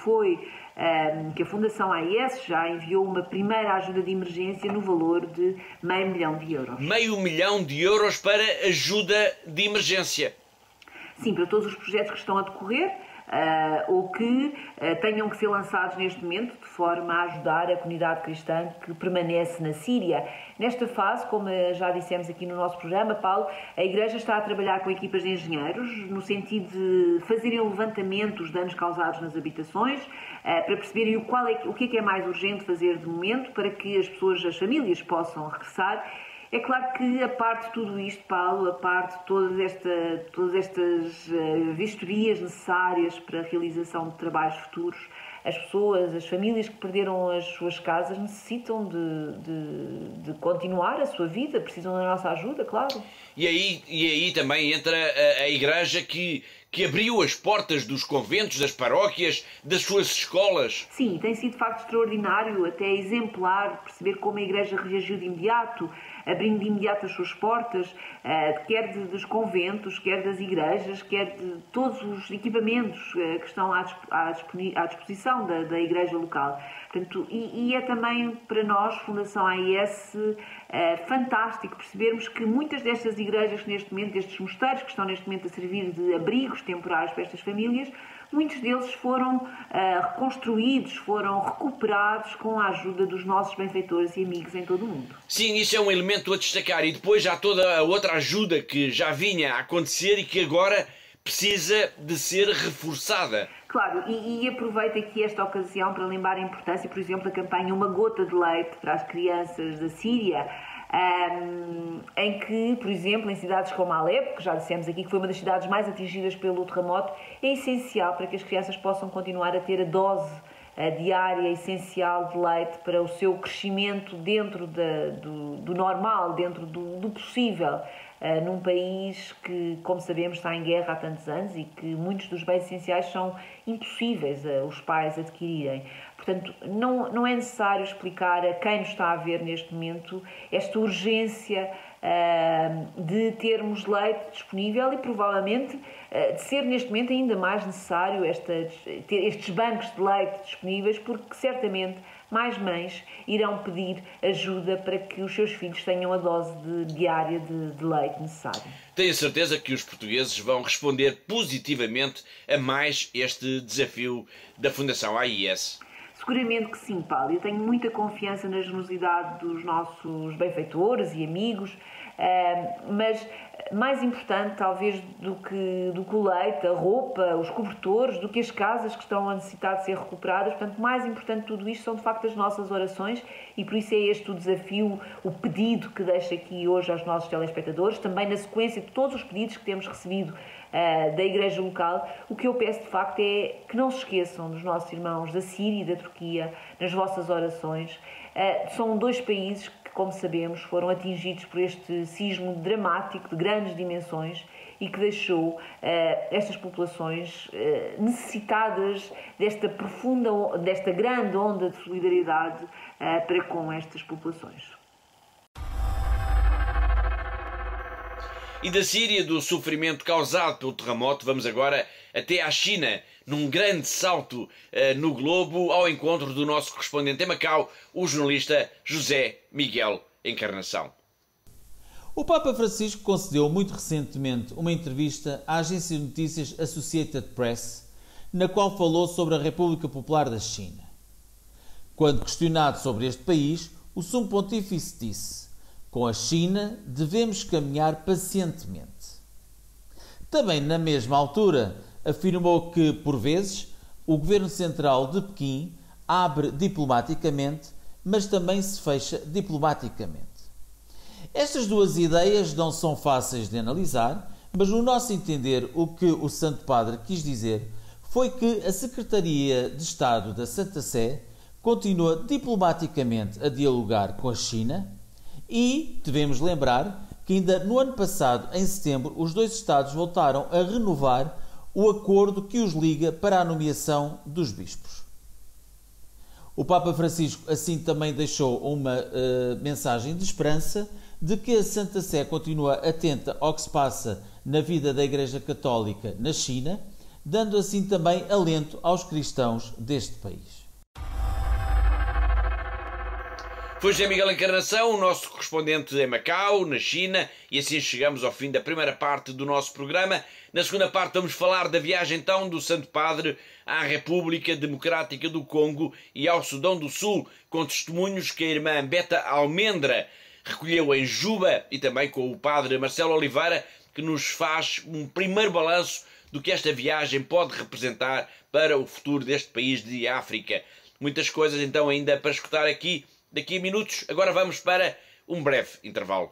C: que a Fundação AIS já enviou uma primeira ajuda de emergência no valor de €500 mil.
A: €500 mil para ajuda de emergência.
C: Sim, para todos os projetos que estão a decorrer ou que tenham que ser lançados neste momento de forma a ajudar a comunidade cristã que permanece na Síria. Nesta fase, como já dissemos aqui no nosso programa, Paulo, a Igreja está a trabalhar com equipas de engenheiros no sentido de fazerem o levantamento dos danos causados nas habitações para perceberem o que é mais urgente fazer de momento para que as pessoas, as famílias possam regressar. É claro que a parte de tudo isto, Paulo, a parte de todas estas vistorias necessárias para a realização de trabalhos futuros, as pessoas, as famílias que perderam as suas casas necessitam de continuar a sua vida, precisam da nossa ajuda, claro.
A: E aí também entra a Igreja que abriu as portas dos conventos, das paróquias, das suas escolas.
C: Sim, tem sido de facto extraordinário, até exemplar, perceber como a Igreja reagiu de imediato, abrindo de imediato as suas portas, quer dos conventos, quer das igrejas, quer de todos os equipamentos que estão à disposição da igreja local. Portanto, e é também para nós, Fundação AIS, fantástico percebermos que muitas destas igrejas que neste momento, destes mosteiros que estão neste momento a servir de abrigos temporários para estas famílias, muitos deles foram reconstruídos, foram recuperados com a ajuda dos nossos benfeitores e amigos em todo o mundo.
A: Sim, isso é um elemento a destacar. E depois há toda a outra ajuda que já vinha a acontecer e que agora precisa de ser reforçada.
C: Claro, e aproveito aqui esta ocasião para lembrar a importância, por exemplo, da campanha Uma Gota de Leite para as Crianças da Síria, em que, por exemplo, em cidades como Alepo, que já dissemos aqui que foi uma das cidades mais atingidas pelo terremoto, é essencial para que as crianças possam continuar a ter a dose diária essencial de leite para o seu crescimento dentro do normal, dentro do possível, num país que, como sabemos, está em guerra há tantos anos e que muitos dos bens essenciais são impossíveis os pais adquirirem. Portanto, não é necessário explicar a quem nos está a ver neste momento esta urgência de termos leite disponível e provavelmente de ser neste momento ainda mais necessário ter estes bancos de leite disponíveis, porque certamente mais mães irão pedir ajuda para que os seus filhos tenham a dose diária de leite necessária.
A: Tenho certeza que os portugueses vão responder positivamente a mais este desafio da Fundação AIS.
C: Seguramente que sim, Paulo. Eu tenho muita confiança na generosidade dos nossos benfeitores e amigos, mas mais importante talvez do que o leite, a roupa, os cobertores, do que as casas que estão a necessitar de ser recuperadas. Portanto, mais importante de tudo isto são de facto as nossas orações e por isso é este o desafio, o pedido que deixo aqui hoje aos nossos telespectadores, também na sequência de todos os pedidos que temos recebido da Igreja local. O que eu peço de facto é que não se esqueçam dos nossos irmãos da Síria e da Turquia nas vossas orações. São dois países que como sabemos, foram atingidos por este sismo dramático de grandes dimensões e que deixou estas populações necessitadas desta grande onda de solidariedade para com estas populações.
A: E da Síria, do sofrimento causado pelo terremoto, vamos agora até à China, num grande salto no globo, ao encontro do nosso correspondente em Macau, o jornalista José Miguel Encarnação.
H: O Papa Francisco concedeu muito recentemente uma entrevista à agência de notícias Associated Press, na qual falou sobre a República Popular da China. Quando questionado sobre este país, o Sumo Pontífice disse: com a China devemos caminhar pacientemente. Também na mesma altura afirmou que, por vezes, o governo central de Pequim abre diplomaticamente, mas também se fecha diplomaticamente. Estas duas ideias não são fáceis de analisar, mas no nosso entender o que o Santo Padre quis dizer foi que a Secretaria de Estado da Santa Sé continua diplomaticamente a dialogar com a China e devemos lembrar que ainda no ano passado, em setembro, os dois Estados voltaram a renovar o acordo que os liga para a nomeação dos bispos. O Papa Francisco assim também deixou uma mensagem de esperança de que a Santa Sé continua atenta ao que se passa na vida da Igreja Católica na China, dando assim também alento aos cristãos deste país.
A: Foi José Miguel Encarnação, o nosso correspondente em Macau, na China, e assim chegamos ao fim da primeira parte do nosso programa. Na segunda parte vamos falar da viagem então do Santo Padre à República Democrática do Congo e ao Sudão do Sul, com testemunhos que a irmã Beta Almendra recolheu em Juba e também com o Padre Marcelo Oliveira, que nos faz um primeiro balanço do que esta viagem pode representar para o futuro deste país de África. Muitas coisas então ainda para escutar aqui daqui a minutos. Agora vamos para um breve intervalo.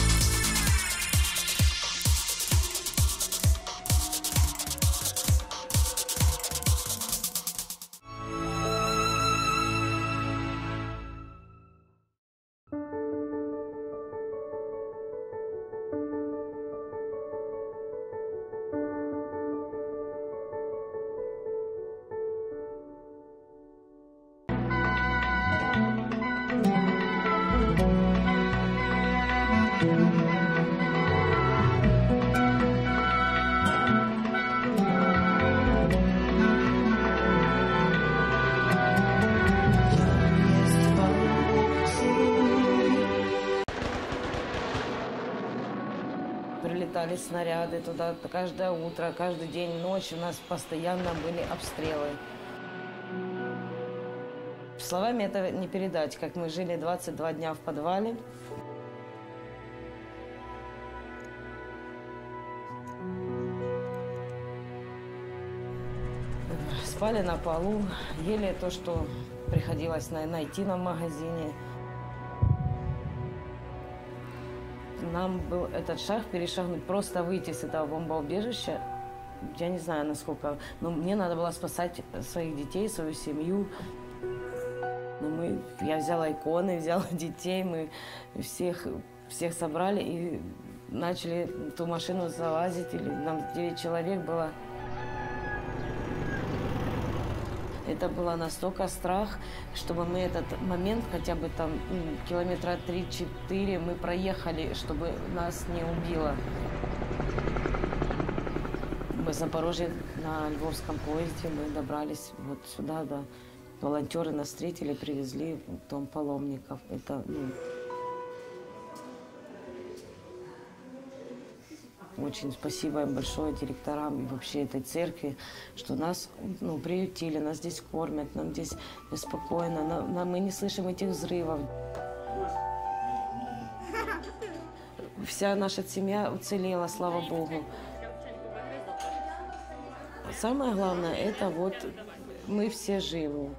I: Прилетали снаряды туда каждое утро, каждый день, ночь у нас постоянно были обстрелы. Словами это не передать, как мы жили 22 дня в подвале. Спали на полу, ели то, что приходилось найти на магазине. Нам был этот шаг перешагнуть, просто выйти с этого бомбоубежища. Я не знаю, насколько, но мне надо было спасать своих детей, свою семью. Я взяла иконы, взяла детей, мы всех собрали и начали ту машину залазить. Нам 9 человек было. Это было настолько страх, чтобы мы этот момент, хотя бы там километра 3-4 мы проехали, чтобы нас не убило. Мы в Запорожье на Львовском поезде, мы добрались вот сюда, да. Волонтеры нас встретили, привезли в дом паломников. Это, очень спасибо им большое директорам и вообще этой церкви, что нас приютили, нас здесь кормят, нам здесь беспокойно, мы не слышим этих взрывов. Вся наша семья уцелела, слава Богу. Самое главное, это вот мы все живы.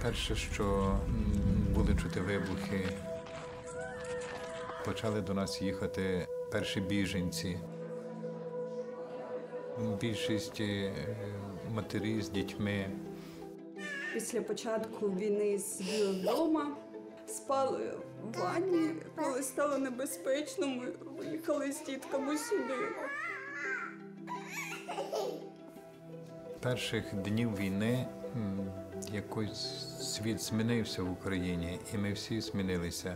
J: Перше, що були чути вибухи, почали до нас їхати перші біженці. Більшість матері з дітьми.
K: Після початку війни сиділи вдома, спали в ванні, коли стало небезпечно, ми виїхали з дітками сюди.
J: Перших днів війни якось світ змінився в Україні, і ми всі змінилися.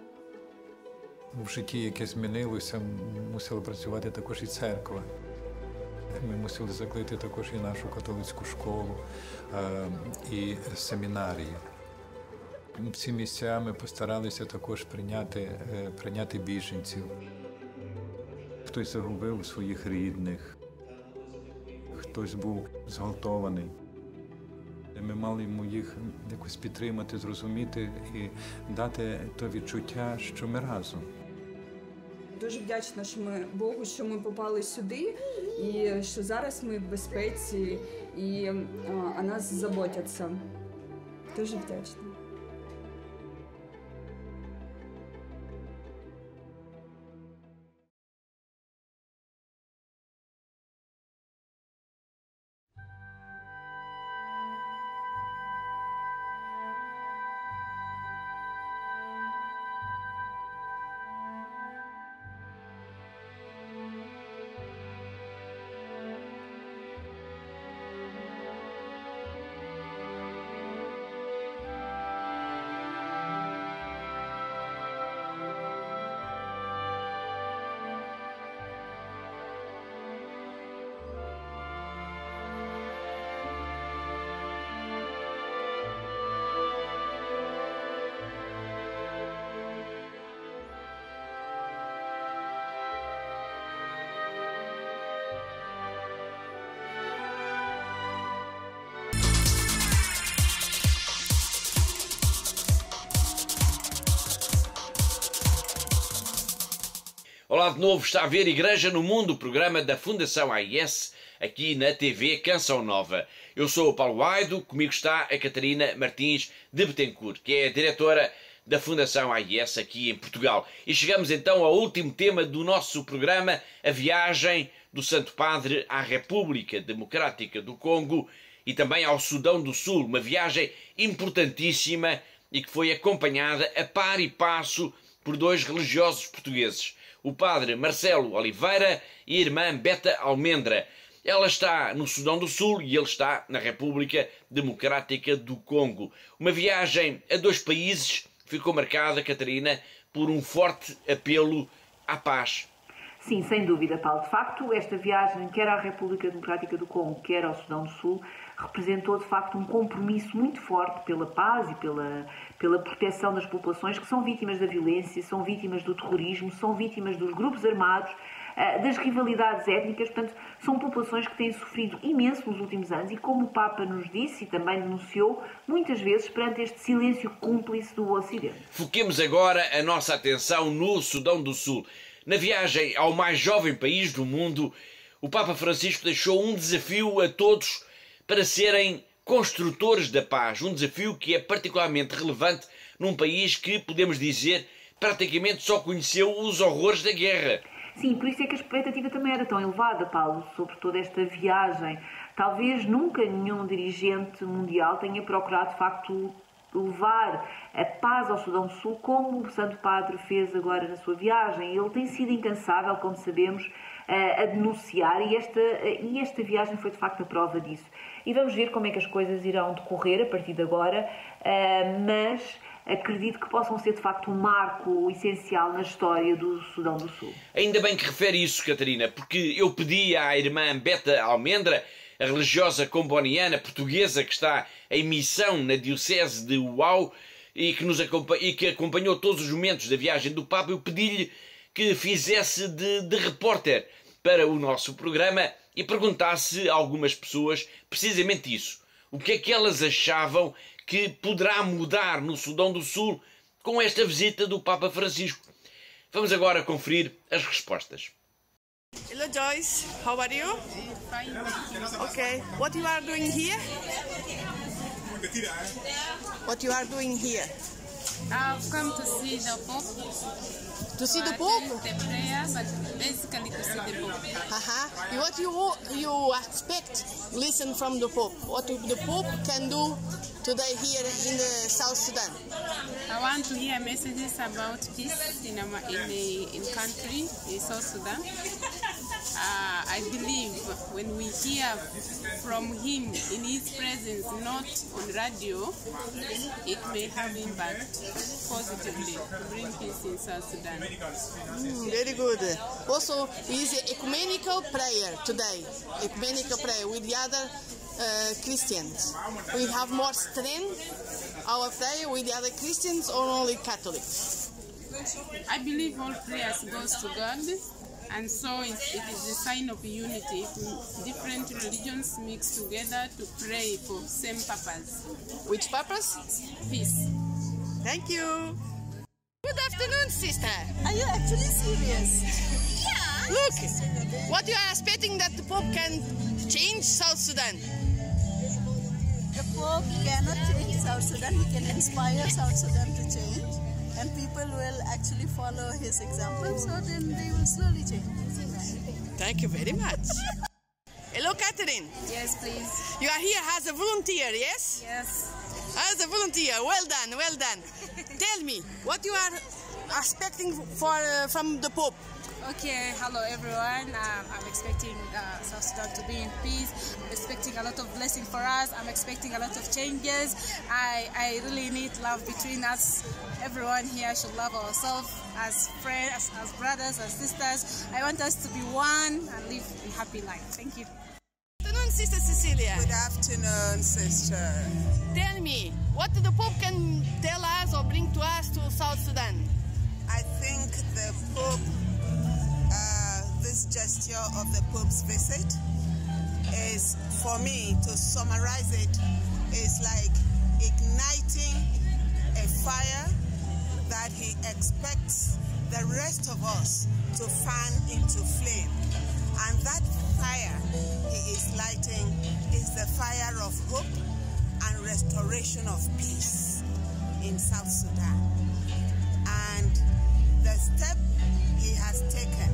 J: В житті, яке змінилося, мусила працювати також і церква. Ми мусили закрити також і нашу католицьку школу, і семінарії. В ці місця ми постаралися також прийняти біженців. Хтось загубив своїх рідних, хтось був зґвалтований. Ми мали йому їх якось підтримати, зрозуміти і дати то відчуття, що ми разом.
K: Дуже вдячна, що ми Богу, що ми попали сюди, і що зараз ми в безпеці, і о нас заботяться. Дуже вдячна.
A: Olá de novo, está a ver Igreja no Mundo, o programa da Fundação AIS, aqui na TV Canção Nova. Eu sou o Paulo Aido, comigo está a Catarina Martins de Betancourt, que é a diretora da Fundação AIS aqui em Portugal. E chegamos então ao último tema do nosso programa, a viagem do Santo Padre à República Democrática do Congo e também ao Sudão do Sul, uma viagem importantíssima e que foi acompanhada a par e passo por dois religiosos portugueses, o padre Marcelo Oliveira e a irmã Beta Almendra. Ela está no Sudão do Sul e ele está na República Democrática do Congo. Uma viagem a dois países que ficou marcada, Catarina, por um forte apelo à paz.
C: Sim, sem dúvida, Paulo. De facto, esta viagem, quer à República Democrática do Congo, quer ao Sudão do Sul, representou, de facto, um compromisso muito forte pela paz e pela proteção das populações que são vítimas da violência, são vítimas do terrorismo, são vítimas dos grupos armados, das rivalidades étnicas. Portanto, são populações que têm sofrido imenso nos últimos anos e, como o Papa nos disse e também denunciou, muitas vezes perante este silêncio cúmplice do Ocidente.
A: Foquemos agora a nossa atenção no Sudão do Sul. Na viagem ao mais jovem país do mundo, o Papa Francisco deixou um desafio a todos para serem construtores da paz. Um desafio que é particularmente relevante num país que, podemos dizer, praticamente só conheceu os horrores da guerra.
C: Sim, por isso é que a expectativa também era tão elevada, Paulo, sobre toda esta viagem. Talvez nunca nenhum dirigente mundial tenha procurado, de facto, levar a paz ao Sudão do Sul, como o Santo Padre fez agora na sua viagem. Ele tem sido incansável, como sabemos, a denunciar e esta viagem foi de facto a prova disso. E vamos ver como é que as coisas irão decorrer a partir de agora, mas acredito que possam ser de facto um marco essencial na história do Sudão do Sul.
A: Ainda bem que refere isso, Catarina, porque eu pedi à irmã Beta Almendra, a religiosa comboniana portuguesa que está em missão na diocese de Uau e que acompanhou todos os momentos da viagem do Papa, eu pedi-lhe que fizesse de repórter para o nosso programa e perguntasse a algumas pessoas precisamente isso. O que é que elas achavam que poderá mudar no Sudão do Sul com esta visita do Papa Francisco? Vamos agora conferir as respostas.
L: Hello Joyce, how are you? Fine. Okay, what you are doing here? What you are doing here?
M: I've come to see the Pope.
L: To see the Pope?
M: The prayer, but basically to see the Pope.
L: What you expect? Listen from the Pope. What the Pope can do today here in the South Sudan?
M: I want to hear messages about peace in country in South Sudan. I believe when we hear from him in his presence, not on radio, it may have impact positively to bring peace in South Sudan.
L: Very good. Also, is an ecumenical prayer today. Ecumenical prayer with the other Christians. We have more strength our prayer with the other Christians or only Catholics?
M: I believe all prayers goes to God, and so it is a sign of unity. Different religions mix together to pray for same purpose.
L: Which purpose?
M: Peace.
L: Thank you. Good afternoon, sister.
N: Are you actually serious?
L: Yeah. Look, what you are expecting that the Pope can change South Sudan?
N: The Pope cannot change South Sudan. He can inspire South Sudan to change, and people will actually follow his example, so then they will slowly change.
L: Thank you very much. Hello, Catherine.
M: Yes, please.
L: You are here as a volunteer, yes?
M: Yes.
L: As a volunteer, well done, well done. Tell me, what you are expecting from the Pope?
M: Okay, hello everyone. I'm expecting South Sudan to be in peace. I'm expecting a lot of blessing for us. I'm expecting a lot of changes. I really need love between us. Everyone here should love ourselves as friends, as brothers, as sisters. I want us to be one and live a happy life. Thank you.
L: Good afternoon, Sister Cecilia.
O: Good afternoon, sister.
L: Tell me, what the Pope can tell us or bring to us to South Sudan?
O: I think the Pope, this gesture of the Pope's visit is, for me, to summarize it, is like igniting a fire that he expects the rest of us to fan into flame. And that fire he is lighting is the fire of hope and restoration of peace in South Sudan. And the step he has taken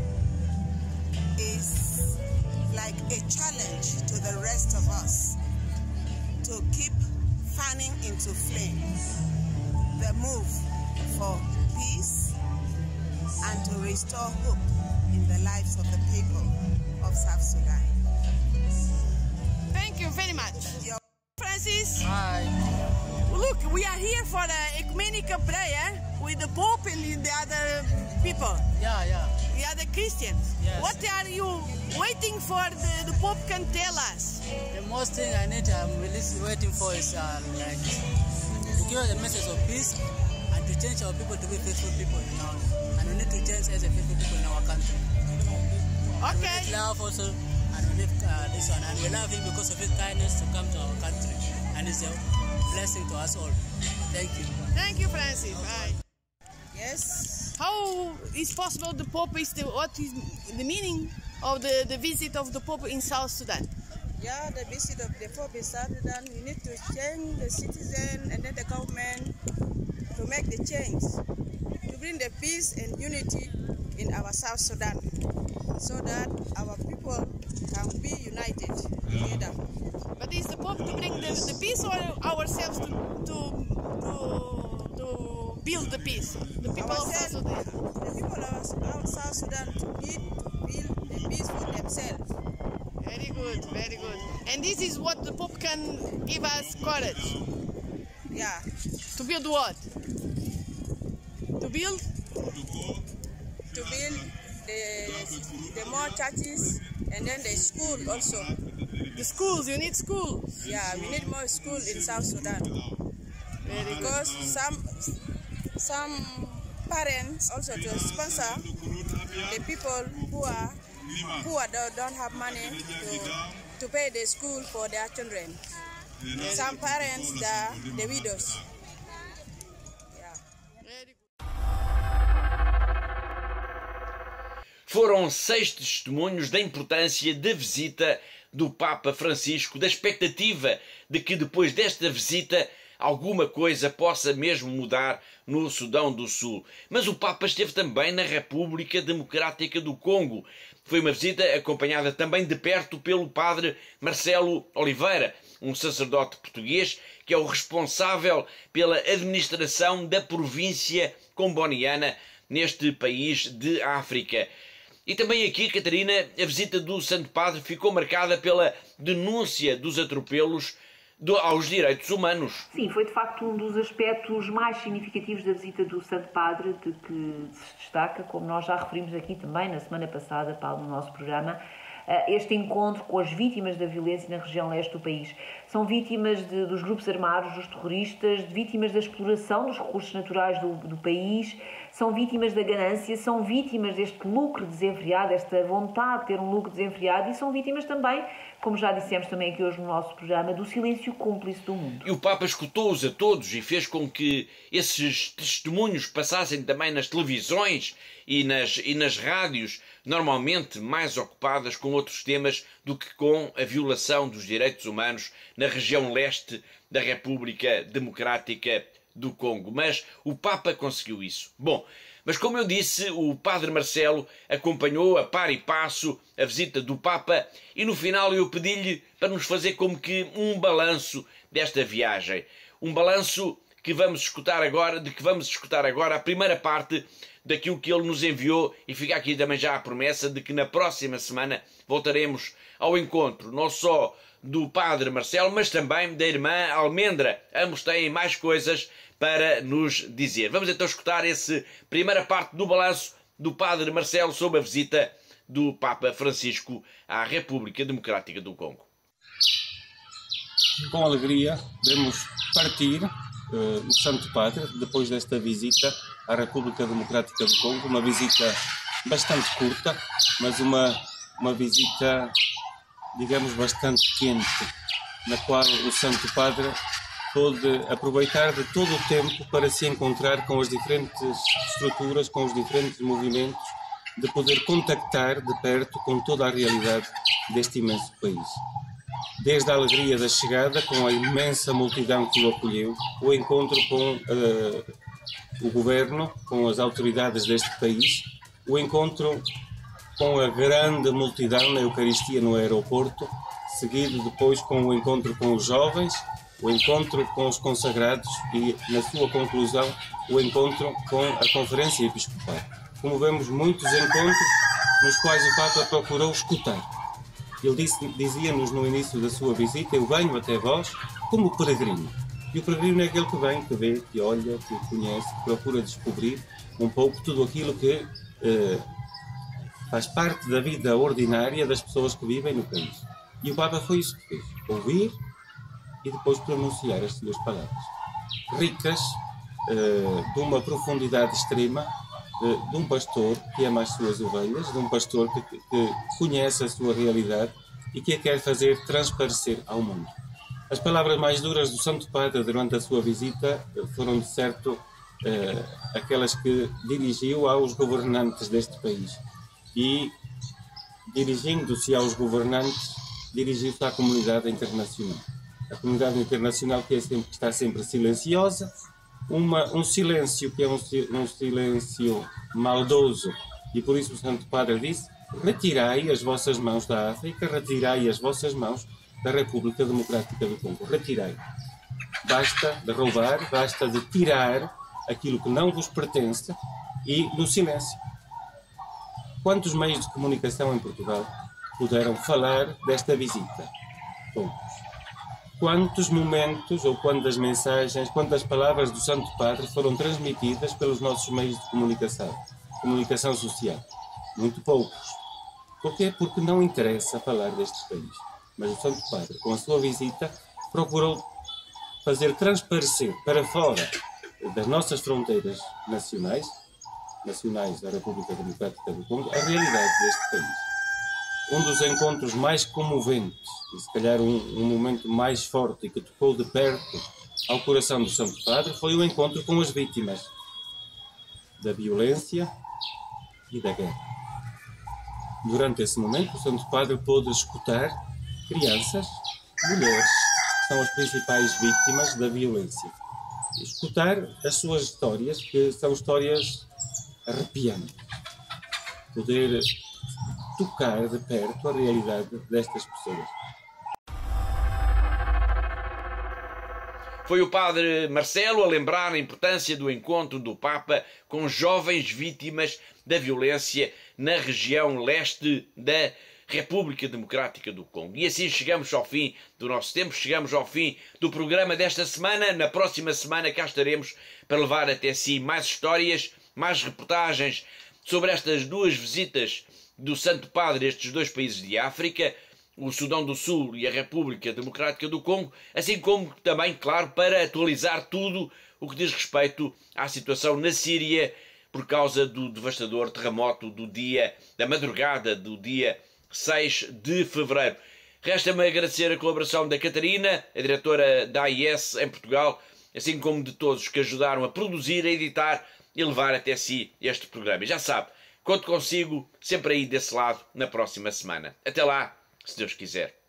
O: is like a challenge to the rest of us to keep fanning into flame the move for peace and to restore hope in the lives of the people of South Sudan.
L: Thank you very much. Francis.
P: Hi.
L: Look, we are here for the ecumenical prayer with the Pope and the other people.
P: Yeah.
L: The other Christians.
P: Yes.
L: What are you waiting for the Pope can tell us?
P: The most thing I'm really waiting for is like to give us a message of peace and to change our people to be faithful people, and we need to change as a faithful people in our country.
L: Okay.
P: We need love also, and we need this one, and we love him because of his kindness to come to our country, and it's a blessing to us all. Thank you.
L: Thank you, Francis. Bye.
O: Yes.
L: How is possible the Pope what is the meaning of the visit of the Pope in South Sudan?
O: Yeah, the visit of the Pope in South Sudan, we need to change the citizen and then the government to make the change, to bring the peace and unity in our South Sudan, so that our people can be united together.
L: But is the Pope to bring the peace or ourselves to build the peace? The people of South Sudan.
O: The people of South Sudan to build the peace for themselves.
L: Very good, very good. And this is what the Pope can give us courage.
O: Yeah.
L: To build what? To build?
O: To build the more churches and then the school also.
L: The schools, you need schools.
O: Yeah, we need more school in South Sudan. Because some parents also to sponsor the people who don't have money to pay the school for their children. Some parents, the widows.
A: Foram 6 testemunhos da importância da visita do Papa Francisco, da expectativa de que depois desta visita alguma coisa possa mesmo mudar no Sudão do Sul. Mas o Papa esteve também na República Democrática do Congo. Foi uma visita acompanhada também de perto pelo padre Marcelo Oliveira, um sacerdote português que é o responsável pela administração da província comboniana neste país de África. E também aqui, Catarina, a visita do Santo Padre ficou marcada pela denúncia dos atropelos aos direitos humanos.
C: Sim, foi de facto um dos aspectos mais significativos da visita do Santo Padre, de que se destaca, como nós já referimos aqui também na semana passada, Paulo, no nosso programa, este encontro com as vítimas da violência na região leste do país. São vítimas dos grupos armados, dos terroristas, vítimas da exploração dos recursos naturais do país, são vítimas da ganância, são vítimas deste lucro desenfreado, esta vontade de ter um lucro desenfreado, e são vítimas também, como já dissemos também aqui hoje no nosso programa, do silêncio cúmplice do mundo.
A: E o Papa escutou-os a todos e fez com que esses testemunhos passassem também nas televisões e nas rádios, normalmente mais ocupadas com outros temas do que com a violação dos direitos humanos na região leste da República Democrática do Congo. Mas o Papa conseguiu isso. Bom, mas como eu disse, o Padre Marcelo acompanhou a par e passo a visita do Papa e no final eu pedi-lhe para nos fazer como que um balanço desta viagem. Um balanço que vamos escutar agora, a primeira parte daquilo que ele nos enviou, e fica aqui também já a promessa de que na próxima semana voltaremos ao encontro, não só do Padre Marcelo, mas também da irmã Almendra. Ambos têm mais coisas para nos dizer. Vamos então escutar essa primeira parte do balanço do Padre Marcelo sobre a visita do Papa Francisco à República Democrática do Congo.
Q: Com alegria, vemos partir o Santo Padre, depois desta visita à República Democrática do Congo, uma visita bastante curta, mas uma visita, digamos, bastante quente, na qual o Santo Padre pôde aproveitar de todo o tempo para se encontrar com as diferentes estruturas, com os diferentes movimentos, de poder contactar de perto com toda a realidade deste imenso país. Desde a alegria da chegada, com a imensa multidão que o acolheu, o encontro com o governo, com as autoridades deste país, o encontro com a grande multidão na Eucaristia no aeroporto, seguido depois com o encontro com os jovens, o encontro com os consagrados e, na sua conclusão, o encontro com a Conferência Episcopal. Como vemos, muitos encontros nos quais o Papa procurou escutar. Ele dizia-nos no início da sua visita: eu venho até vós como peregrino. E o peregrino é aquele que vem, que vê, que olha, que conhece, que procura descobrir um pouco tudo aquilo que faz parte da vida ordinária das pessoas que vivem no país. E o Papa foi isso que fez: ouvir e depois pronunciar as suas palavras. Ricas, de uma profundidade extrema, de um pastor que ama as suas ovelhas, de um pastor que conhece a sua realidade e que a quer fazer transparecer ao mundo. As palavras mais duras do Santo Padre durante a sua visita foram, de certo, aquelas que dirigiu aos governantes deste país. E, dirigindo-se aos governantes, dirigiu-se à comunidade internacional. A comunidade internacional que está sempre silenciosa, um silêncio que é um silêncio maldoso, e por isso o Santo Padre disse: retirai as vossas mãos da África, retirai as vossas mãos da República Democrática do Congo, retirai. Basta de roubar, basta de tirar aquilo que não vos pertence, e no silêncio. Quantos meios de comunicação em Portugal puderam falar desta visita? Poucos. Quantos momentos ou quantas mensagens, quantas palavras do Santo Padre foram transmitidas pelos nossos meios de comunicação social? Muito poucos. Porquê? Porque não interessa falar deste país. Mas o Santo Padre, com a sua visita, procurou fazer transparecer para fora das nossas fronteiras nacionais da República Democrática do Congo, a realidade deste país. Um dos encontros mais comoventes, e se calhar um momento mais forte e que tocou de perto ao coração do Santo Padre, foi o encontro com as vítimas da violência e da guerra. Durante esse momento, o Santo Padre pôde escutar crianças, mulheres, que são as principais vítimas da violência. Escutar as suas histórias, que são histórias arrepiantes. Poder tocar de perto a realidade destas pessoas.
A: Foi o padre Marcelo a lembrar a importância do encontro do Papa com jovens vítimas da violência na região leste da República Democrática do Congo. E assim chegamos ao fim do nosso tempo, chegamos ao fim do programa desta semana. Na próxima semana cá estaremos para levar até si mais histórias, mais reportagens sobre estas duas visitas do Santo Padre a estes dois países de África, o Sudão do Sul e a República Democrática do Congo, assim como também, claro, para atualizar tudo o que diz respeito à situação na Síria por causa do devastador terremoto da madrugada do dia 6 de fevereiro. Resta-me agradecer a colaboração da Catarina, a diretora da AIS em Portugal, assim como de todos que ajudaram a produzir, a editar e levar até si este programa. E já sabe, conto consigo sempre aí desse lado na próxima semana. Até lá, se Deus quiser.